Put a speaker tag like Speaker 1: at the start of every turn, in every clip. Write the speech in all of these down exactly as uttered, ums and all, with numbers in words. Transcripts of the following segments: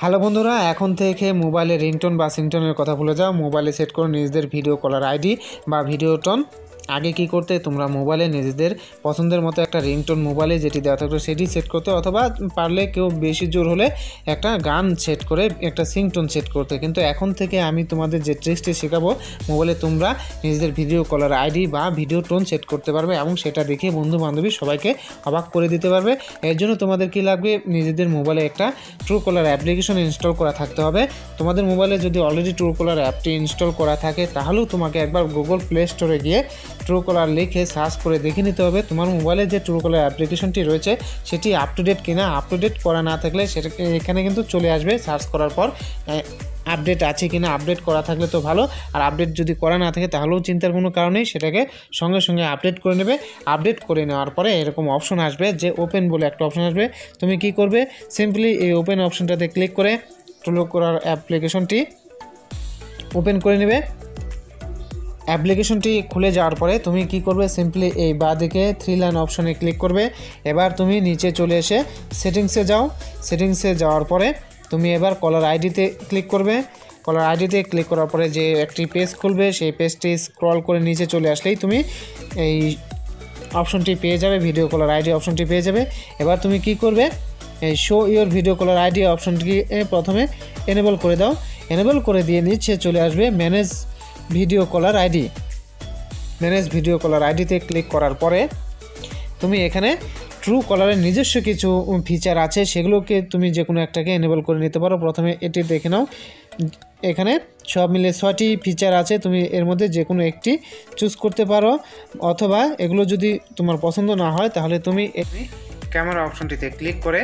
Speaker 1: Hello বন্ধুরা, এখন থেকে মোবাইলে রিংটোন বা সিংটোনের কথা ভুলে যাও। মোবাইলে সেট করো নিজেদের ভিডিও কলার আইডি বা ভিডিও টোন। আগে কি করতে, তোমরা মোবাইলে নিজেদের পছন্দের মতো একটা রিংটোন মোবাইলে যেটি দেওয়া থাকতো সেটি সেট করতে, অথবা পারলে কেউ বেশি জোর হলে একটা গান সেট করে একটা সিংটোন সেট করতে। কিন্তু এখন থেকে আমি তোমাদের যে ট্রিক্সটি শেখাবো, মোবাইলে তোমরা নিজেদের ভিডিও কলার আইডি বা ভিডিও টোন সেট করতে পারবে এবং সেটা দেখে বন্ধু বান্ধবী সবাইকে অবাক করে দিতে পারবে। এর জন্য তোমাদের কি লাগবে, নিজেদের মোবাইলে একটা ট্রুকলার অ্যাপ্লিকেশন ইনস্টল করা থাকতে হবে। তোমাদের মোবাইলে যদি অলরেডি ট্রুকলার অ্যাপটি ইনস্টল করা থাকে তাহলেও তোমাকে একবার গুগল প্লে স্টোরে গিয়ে ট্রুকলার লিখে সার্চ করে দেখে নিতে হবে তোমার মোবাইলে যে ট্রুকলার অ্যাপ্লিকেশনটি রয়েছে সেটি আপ টু ডেট কিনা। আপ টু ডেট করা না থাকলে সেটা এখানে কিন্তু চলে আসবে সার্চ করার পর আপডেট আছে কিনা। আপডেট করা থাকলে তো ভালো, আর আপডেট যদি করা না থাকে তাহলেও চিন্তার কোনো কারণ নেই, সেটাকে সঙ্গে সঙ্গে আপডেট করে নেবে। আপডেট করে নেওয়ার পরে এরকম অপশন আসবে যে ওপেন বলে একটা অপশন আসবে। তুমি কি করবে, সিম্পলি এই ওপেন অপশনটাতে ক্লিক করে ট্রুকলার অ্যাপ্লিকেশনটি ওপেন করে নেবে। অ্যাপ্লিকেশনটি খুলে যাওয়ার পরে তুমি কি করবে, সিম্পলি এই বাঁদিকে থ্রি লাইন অপশনে ক্লিক করবে। এবার তুমি নিচে চলে এসে সেটিংসে যাও। সেটিংসে যাওয়ার পরে তুমি এবার কলার আইডিতে ক্লিক করবে। কলার আইডিতে ক্লিক করার পরে যে একটি পেজ খুলবে, সেই পেজটি স্ক্রল করে নিচে চলে আসলেই তুমি এই অপশনটি পেয়ে যাবে, ভিডিও কলার আইডি অপশনটি পেয়ে যাবে। এবার তুমি কি করবে, এই show your video caller ID অপশনটি প্রথমে এনেবল করে দাও। এনেবল করে দিয়ে নিচে চলে আসবে manage video caller ID. Manage video caller আইডিতে ক্লিক করার পরে তুমি এখানে ট্রুকলারের নিজস্ব কিছু ফিচার আছে, সেগুলোকে তুমি যে কোনো একটাকে এনেবল করে নিতে পারো। প্রথমে এটি দেখে নাও, এখানে সব মিলে ছয়টি ফিচার আছে, তুমি এর মধ্যে যে কোনো একটি চুজ করতে পারো, অথবা এগুলো যদি তোমার পছন্দ না হয় তাহলে তুমি ক্যামেরা অপশনটিতে ক্লিক করে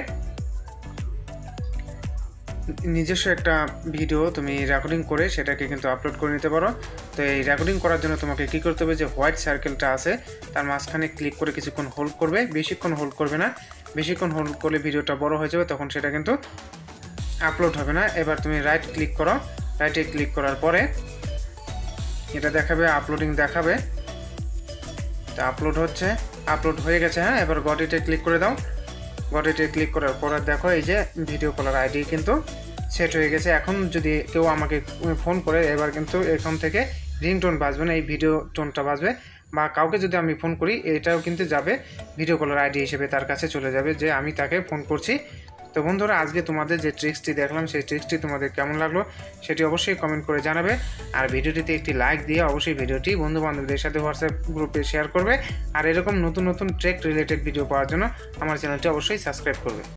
Speaker 1: নিজস্ব একটা ভিডিও তুমি রেকর্ডিং করে সেটাকে কিন্তু আপলোড করে নিতে পারো। তো এই রেকর্ডিং করার জন্য তোমাকে কী করতে হবে, যে হোয়াইট সার্কেলটা আছে তার মাঝখানে ক্লিক করে কিছুক্ষণ হোল্ড করবে। বেশিক্ষণ হোল্ড করবে না, বেশিক্ষণ হোল্ড করলে ভিডিওটা বড় হয়ে যাবে, তখন সেটা কিন্তু আপলোড হবে না। এবার তুমি রাইট ক্লিক করো। রাইটে ক্লিক করার পরে এটা দেখাবে, আপলোডিং দেখাবে। তা আপলোড হচ্ছে, আপলোড হয়ে গেছে। হ্যাঁ, এবার গটিতে ক্লিক করে দাও। গটিতে ক্লিক করার পরে দেখো এই যে ভিডিও কলার আইডি কিন্তু সেট হয়ে গেছে। এখন যদি কেউ আমাকে ফোন করে, এবার কিন্তু এখান থেকে রিংটোন বাজবে না, এই ভিডিও টোনটা বাজবে। বা কাউকে যদি আমি ফোন করি, এটাও কিন্তু যাবে ভিডিও কলার আইডি হিসেবে, তার কাছে চলে যাবে যে আমি তাকে ফোন করছি। তো বন্ধুরা, আজকে তোমাদের যে ট্রিক্সটি দেখলাম সেই ট্রিক্সটি তোমাদের কেমন লাগলো সেটি অবশ্যই কমেন্ট করে জানাবে। আর ভিডিওটিতে একটি লাইক দিয়ে অবশ্যই ভিডিওটি বন্ধু বান্ধবদের সাথে হোয়াটসঅ্যাপ গ্রুপে শেয়ার করবে। আর এরকম নতুন নতুন ট্রেক রিলেটেড ভিডিও পাওয়ার জন্য আমার চ্যানেলটি অবশ্যই সাবস্ক্রাইব করবে।